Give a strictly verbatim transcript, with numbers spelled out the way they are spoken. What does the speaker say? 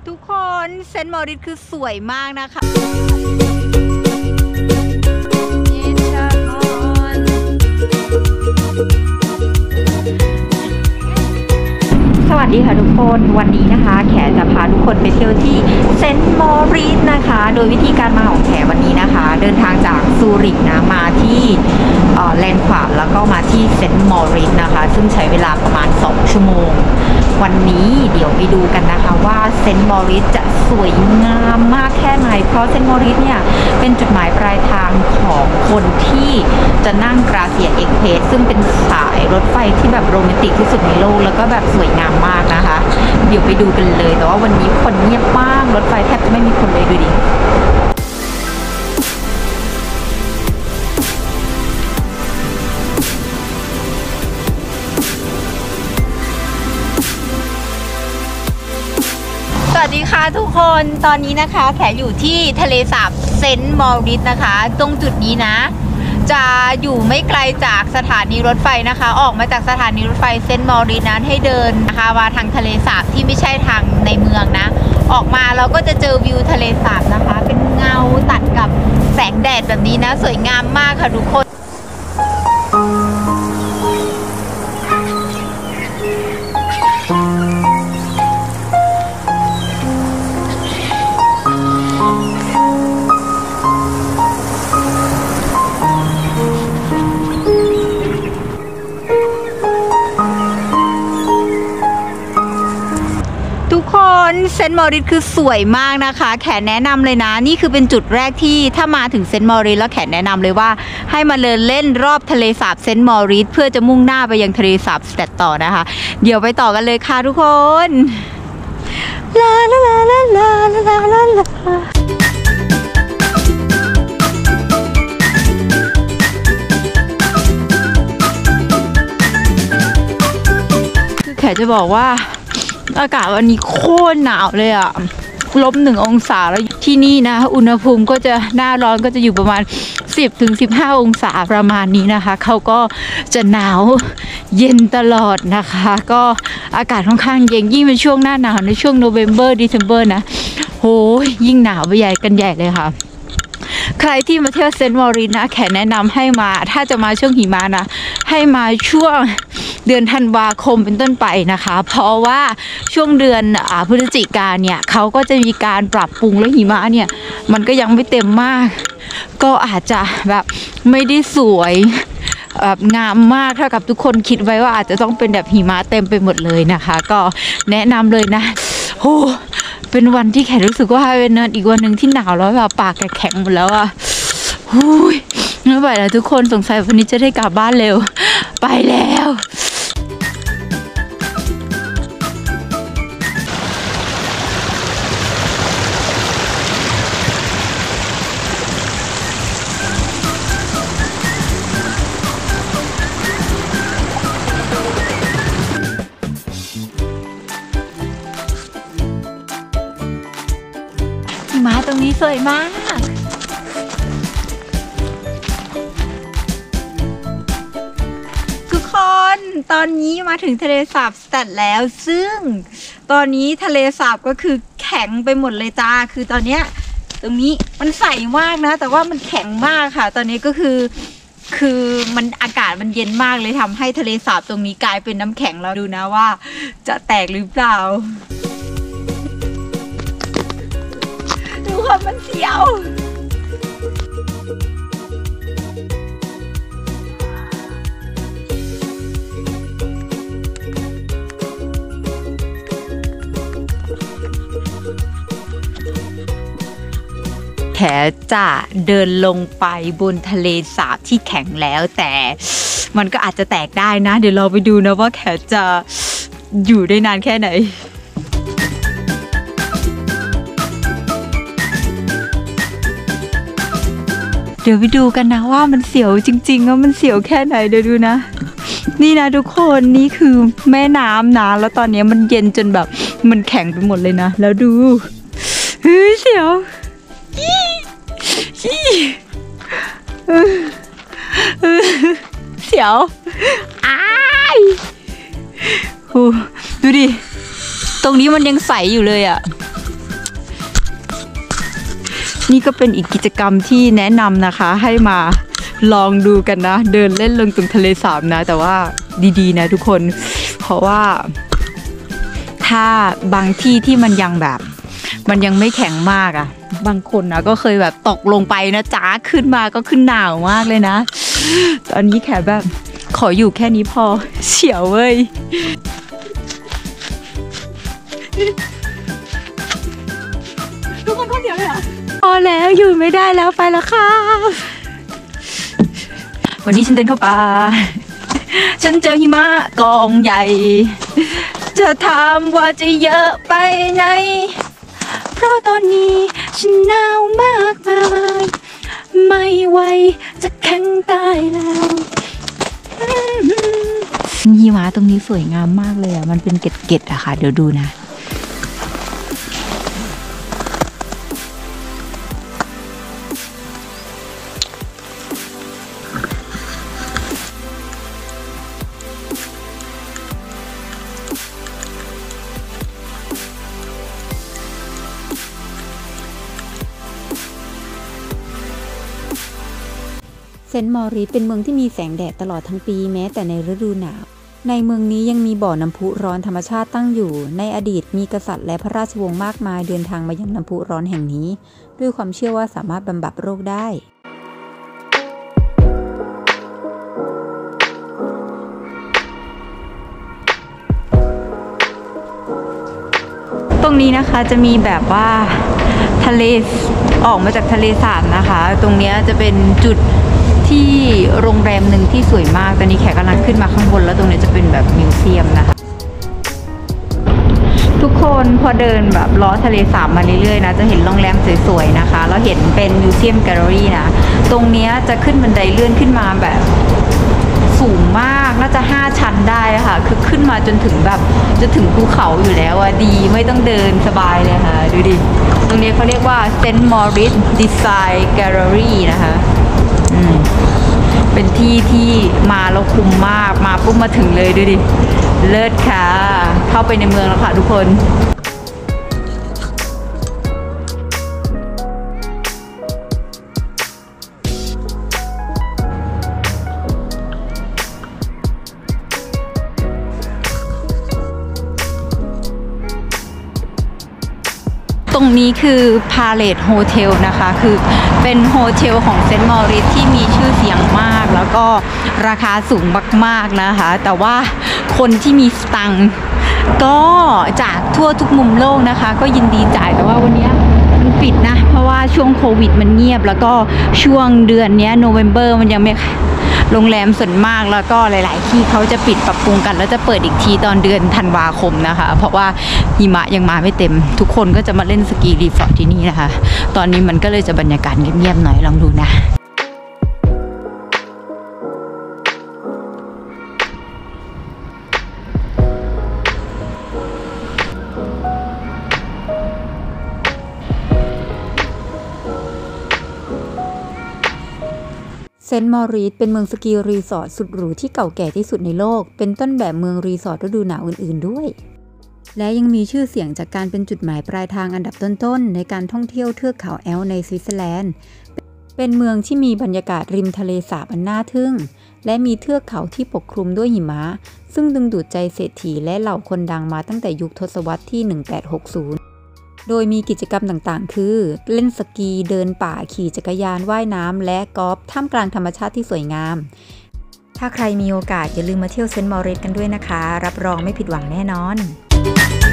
ทุกคนเซนต์มอริสคือสวยมากนะคะสวัสดีค่ะทุกคนวันนี้นะคะแขจะพาทุกคนไปเที่ยวที่เซนต์มอริสนะคะโดยวิธีการมาของแขวันนี้นะคะเดินทางจากซูริกนะมาที่แลนด์ขวามแล้วก็มาที่เซนต์มอริสนะคะซึ่งใช้เวลาประมาณสองชั่วโมงวันนี้เดี๋ยวไปดูกันนะคะว่าเซนต์มอริสจะสวยงามมากแค่ไหนเพราะเซนต์มอริสเนี่ยเป็นจุดหมายปลายทางของคนที่จะนั่งกราเซียเอ็กเพรสซึ่งเป็นสายรถไฟที่แบบโรแมนติกที่สุดในโลกแล้วก็แบบสวยงามมากนะคะเดี๋ยวไปดูกันเลยแต่ว่าวันนี้คนเงียบมากรถไฟแทบจะไม่มีคนเลยดูดิสวัสดีค่ะทุกคนตอนนี้นะคะแขอยู่ที่ทะเลสาบเซนต์มอริสนะคะตรงจุดนี้นะจะอยู่ไม่ไกลจากสถานีรถไฟนะคะออกมาจากสถานีรถไฟเซนต์มอริสนั้นให้เดินนะคะมาทางทะเลสาบที่ไม่ใช่ทางในเมืองนะออกมาเราก็จะเจอวิวทะเลสาบนะคะเป็นเงาตัดกับแสงแดดแบบนี้นะสวยงามมากค่ะทุกคนเซนต์มอริสคือสวยมากนะคะแขแนะนำเลยนะนี่คือเป็นจุดแรกที่ถ้ามาถึงเซนต์มอริสแล้วแขแนะนำเลยว่าให้มาเดินเล่นรอบทะเลสาบเซนต์มอริสเพื่อจะมุ่งหน้าไปยังทะเลสาบสแตทต่อนะคะเดี๋ยวไปต่อกันเลยค่ะทุกคนลาลาลาลาลาลาลาลาคือแขจะบอกว่าอากาศวันนี้โคตรหนาวเลยอ่ะลบหนึ่งองศาแล้วที่นี่นะอุณหภูมิก็จะหน้าร้อนก็จะอยู่ประมาณสิบถึงสิบห้าองศาประมาณนี้นะคะเขาก็จะหนาวเย็นตลอดนะคะก็อากาศค่อนข้างเย็นยิ่งเป็นช่วงหน้าหนาวในช่วงโนเวมเบอร์ดิเซมเบอร์นะโหยิ่งหนาวไปใหญ่กันใหญ่เลยค่ะใครที่มาเที่ยวเซนต์มอริสนะแขแนะนำให้มาถ้าจะมาช่วงหิมะนะให้มาช่วงเดือนธันวาคมเป็นต้นไปนะคะเพราะว่าช่วงเดือนพฤศจิกาเนี่ยเขาก็จะมีการปรับปรุงและหิมะเนี่ยมันก็ยังไม่เต็มมากก็อาจจะแบบไม่ได้สวยแบบงามมากเท่ากับทุกคนคิดไว้ว่าอาจจะต้องเป็นแบบหิมะเต็มไปหมดเลยนะคะก็แนะนำเลยนะโอ้เป็นวันที่แขรู้สึกว่าเป็นวันอีกวันหนึ่งที่หนาวแล้วแบบปากแข็งหมดแล้วอ่ะหูยไม่ไหวแล้วทุกคนสงสัยวันนี้จะได้กลับบ้านเร็วไปแล้วมาตรงนี้สวยมากทุกคนตอนนี้มาถึงทะเลสาบสแตทแล้วซึ่งตอนนี้ทะเลสาบก็คือแข็งไปหมดเลยจ้าคือตอนเนี้ยตรงนี้มันใสมากนะแต่ว่ามันแข็งมากค่ะตอนนี้ก็คือคือมันอากาศมันเย็นมากเลยทำให้ทะเลสาบตรงนี้กลายเป็นน้ำแข็งแล้วดูนะว่าจะแตกหรือเปล่าดูค่ะมันเสียวแขจะเดินลงไปบนทะเลสาบที่แข็งแล้วแต่มันก็อาจจะแตกได้นะเดี๋ยวเราไปดูนะว่าแขจะอยู่ได้นานแค่ไหนเดี๋ยวไปดูกันนะว่ามันเสียวจริงๆว่ามันเสียวแค่ไหนเดี๋ยวดูนะนี่นะทุกคนนี่คือแม่น้ำนะแล้วตอนนี้มันเย็นจนแบบมันแข็งไปหมดเลยนะแล้วดูเฮ้ยเสียวเสียวอ้ายดูดิตรงนี้มันยังใสอยู่เลยอ่ะนี่ก็เป็นอีกกิจกรรมที่แนะนำนะคะให้มาลองดูกันนะเดินเล่นลงตรงทะเลสาบนะแต่ว่าดีๆนะทุกคนเพราะว่าถ้าบางที่ที่มันยังแบบมันยังไม่แข็งมากอ่ะบางคนนะก็เคยแบบตกลงไปนะจ้าขึ้นมาก็ขึ้นหนาวมากเลยนะตอนนี้แขกแบบขออยู่แค่นี้พอเฉียวเว้ยทุกคนก็เฉียวเลยเหรอพอแล้วอยู่ไม่ได้แล้วไปแล้วค่ะวันนี้ฉันเดินเข้าป่าฉันเจอหิมะกองใหญ่จะถามว่าจะเยอะไปไหนเพราะตอนนี้ฉันหนาวมากมายไม่ไหวจะแข็งตายแล้วหิมะตรงนี้สวยงามมากเลยอ่ะมันเป็นเกล็ดๆอะค่ะเดี๋ยวดูนะเซนต์มอริสเป็นเมืองที่มีแสงแดดตลอดทั้งปีแม้แต่ในฤดูหนาวในเมืองนี้ยังมีบ่อน้ำพุร้อนธรรมชาติตั้งอยู่ในอดีตมีกษัตริย์และพระราชวงศ์มากมายเดินทางมายังน้ำพุร้อนแห่งนี้ด้วยความเชื่อว่าสามารถบำบัดโรคได้ตรงนี้นะคะจะมีแบบว่าทะเลออกมาจากทะเลสาบนะคะตรงนี้จะเป็นจุดที่โรงแรมหนึ่งที่สวยมากตอนนี้แขกกำลังขึ้นมาข้างบนแล้วตรงนี้จะเป็นแบบมิวเซียมนะคะทุกคนพอเดินแบบล้อทะเลสาบมาเรื่อยๆนะจะเห็นโรงแรมสวยๆนะคะแล้วเห็นเป็นมิวเซียมแกลเลอรี่นะตรงนี้จะขึ้นบันไดเลื่อนขึ้นมาแบบสูงมากน่าจะห้าชั้นได้ค่ะคือขึ้นมาจนถึงแบบจะถึงภูเขาอยู่แล้วอะดีไม่ต้องเดินสบายเลยค่ะดูดิตรงนี้เขาเรียกว่า เซนต์ Moritz Design Gallery นะคะอืมเป็นที่ที่มาแล้วคุ้มมากมาปุ๊บมาถึงเลยดูดิเลิศค่ะเข้าไปในเมืองแล้วค่ะทุกคนตรงนี้คือ Palace Hotel นะคะคือเป็นโฮเทลของเซนต์มอริสที่มีชื่อเสียงมากแล้วก็ราคาสูงมากๆนะคะแต่ว่าคนที่มีสตังค์ก็จากทั่วทุกมุมโลกนะคะก็ยินดีจ่ายแต่ว่าวันนี้มันปิดนะเพราะว่าช่วงโควิดมันเงียบแล้วก็ช่วงเดือนนี้โนเวมเบอร์มันยังไม่โรงแรมส่วนมากแล้วก็หลายๆที่เขาจะปิดปรับปรุงกันแล้วจะเปิดอีกทีตอนเดือนธันวาคมนะคะเพราะว่าหิมะยังมาไม่เต็มทุกคนก็จะมาเล่นสกีรีสอร์ทที่นี่นะคะตอนนี้มันก็เลยจะบรรยากาศเงียบๆหน่อยลองดูนะเซนต์มอริสเป็นเมืองสกีรีสอร์ทสุดหรูที่เก่าแก่ที่สุดในโลกเป็นต้นแบบเมืองรีสอร์ทฤดูหนาวอื่นๆด้วยและยังมีชื่อเสียงจากการเป็นจุดหมายปลายทางอันดับต้นๆในการท่องเที่ยวเทือกเขาแอลป์ในสวิตเซอร์แลนด์เป็นเมืองที่มีบรรยากาศริมทะเลสาบอันน่าทึ่งและมีเทือกเขาที่ปกคลุมด้วยหิมะซึ่งดึงดูดใจเศรษฐีและเหล่าคนดังมาตั้งแต่ยุคทศวรรษที่หนึ่งพันแปดร้อยหกสิบโดยมีกิจกรรมต่างๆคือเล่นสกีเดินป่าขี่จักรยานว่ายน้ำและกอล์ฟท่ามกลางธรรมชาติที่สวยงามถ้าใครมีโอกาสอย่าลืมมาเที่ยวเซนต์มอริสกันด้วยนะคะรับรองไม่ผิดหวังแน่นอน